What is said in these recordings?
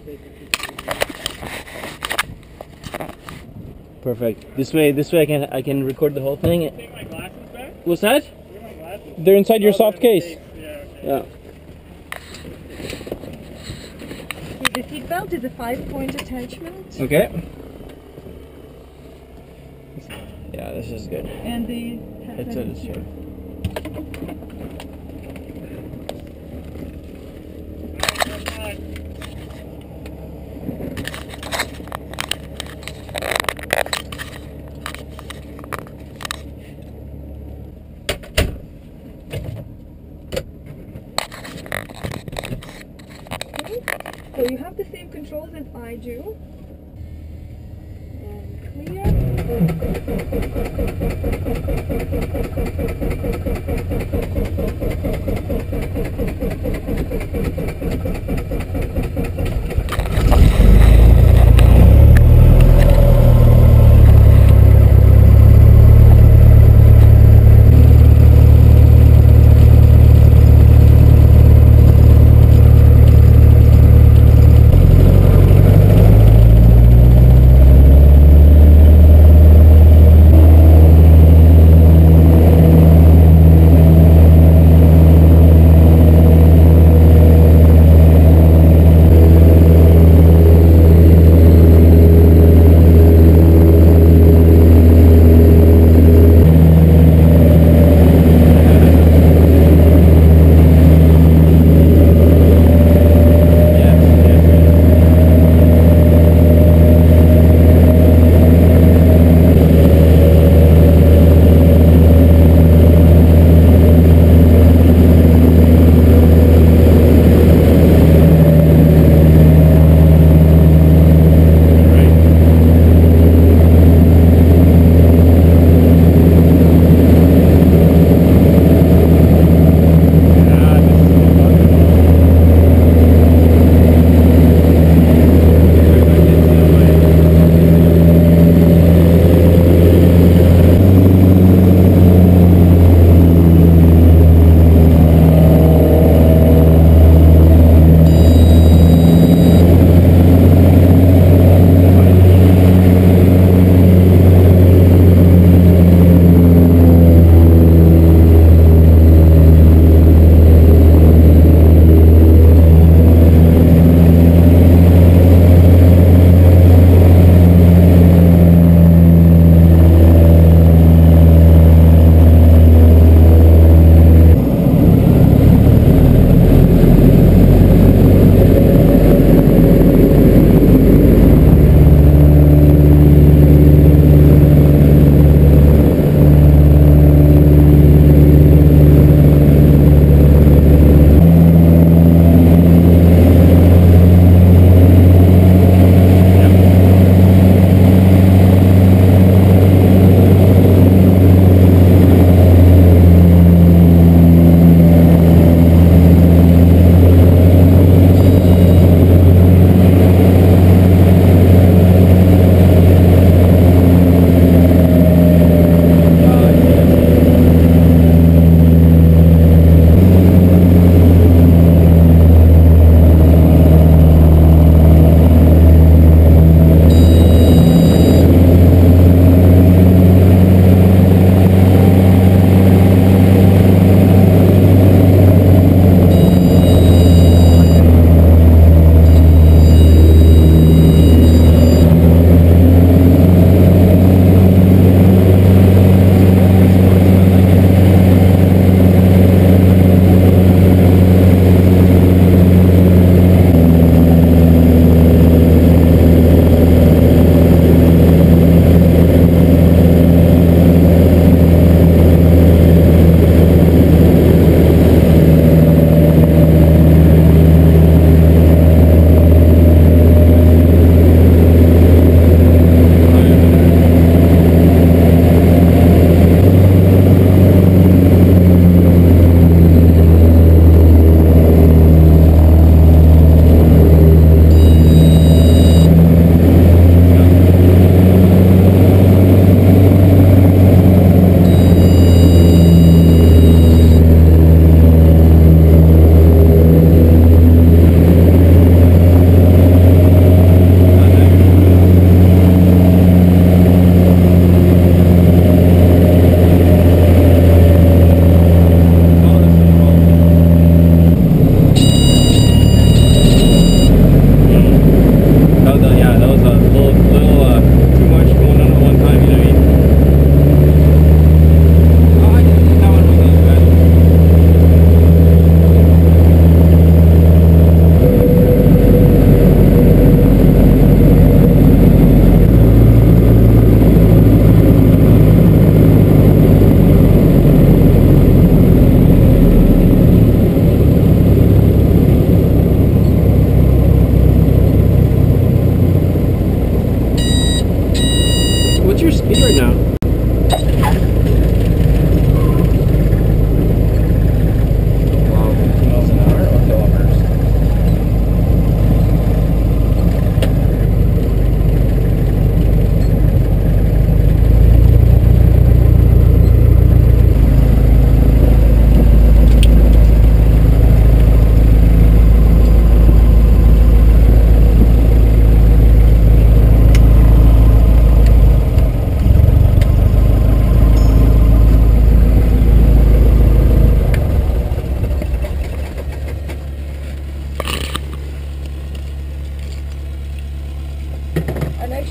Perfect. This way I can record the whole thing. Take my glasses back? What's that? Where are my glasses? They're inside your soft case. Yeah, okay. Yeah. The seatbelt is a 5-point attachment. Okay. Yeah, this is good. And the Headset is here. So you have the same controls as I do. And clear.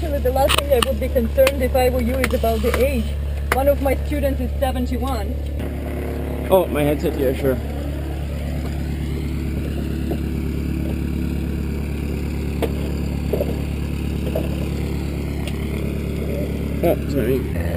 actually the last thing I would be concerned if I were you is about the age. One of my students is 71. Oh, my headset here, sure. Oh, sorry.